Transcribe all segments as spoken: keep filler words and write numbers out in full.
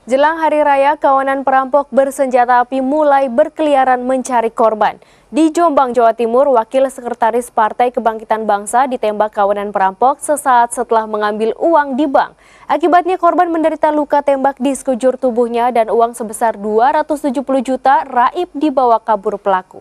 Jelang Hari Raya, kawanan perampok bersenjata api mulai berkeliaran mencari korban. Di Jombang, Jawa Timur, Wakil Sekretaris Partai Kebangkitan Bangsa ditembak kawanan perampok sesaat setelah mengambil uang di bank. Akibatnya korban menderita luka tembak di sekujur tubuhnya dan uang sebesar dua ratus tujuh puluh juta raib dibawa kabur pelaku.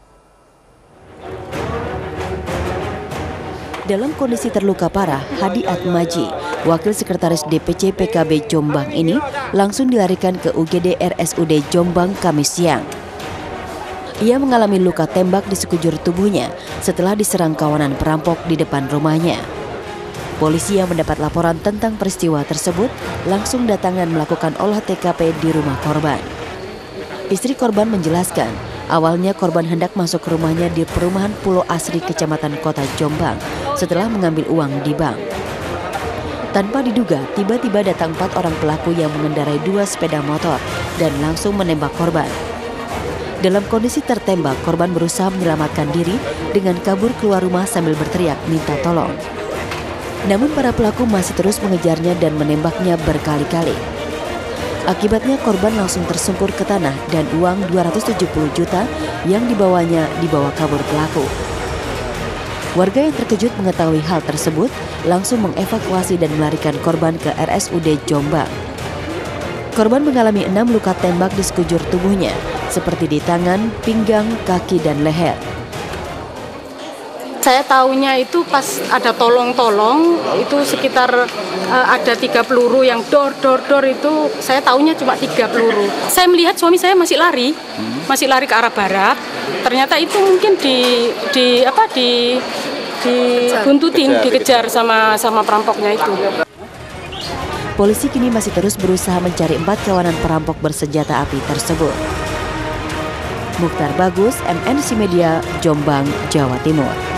Dalam kondisi terluka parah, Hadi Atmaji, Wakil Sekretaris D P C P K B Jombang ini langsung dilarikan ke U G D R S U D Jombang Kamis siang. Ia mengalami luka tembak di sekujur tubuhnya setelah diserang kawanan perampok di depan rumahnya. Polisi yang mendapat laporan tentang peristiwa tersebut langsung datang dan melakukan olah T K P di rumah korban. Istri korban menjelaskan, awalnya korban hendak masuk ke rumahnya di perumahan Pulau Asri, Kecamatan Kota Jombang, setelah mengambil uang di bank. Tanpa diduga, tiba-tiba datang empat orang pelaku yang mengendarai dua sepeda motor dan langsung menembak korban. Dalam kondisi tertembak, korban berusaha menyelamatkan diri dengan kabur keluar rumah sambil berteriak minta tolong. Namun para pelaku masih terus mengejarnya dan menembaknya berkali-kali. Akibatnya korban langsung tersungkur ke tanah dan uang dua ratus tujuh puluh juta yang dibawanya dibawa kabur pelaku. Warga yang terkejut mengetahui hal tersebut langsung mengevakuasi dan melarikan korban ke R S U D Jombang. Korban mengalami enam luka tembak di sekujur tubuhnya, seperti di tangan, pinggang, kaki, dan leher. Saya tahunya itu pas ada tolong-tolong, itu sekitar uh, ada tiga peluru yang dor, dor, dor itu, saya tahunya cuma tiga peluru. Saya melihat suami saya masih lari, masih lari ke arah barat. Ternyata itu mungkin di, di apa di dibuntutin, dikejar sama sama perampoknya itu. Polisi kini masih terus berusaha mencari empat kawanan perampok bersenjata api tersebut. Mukhtar Bagus, M N C Media, Jombang, Jawa Timur.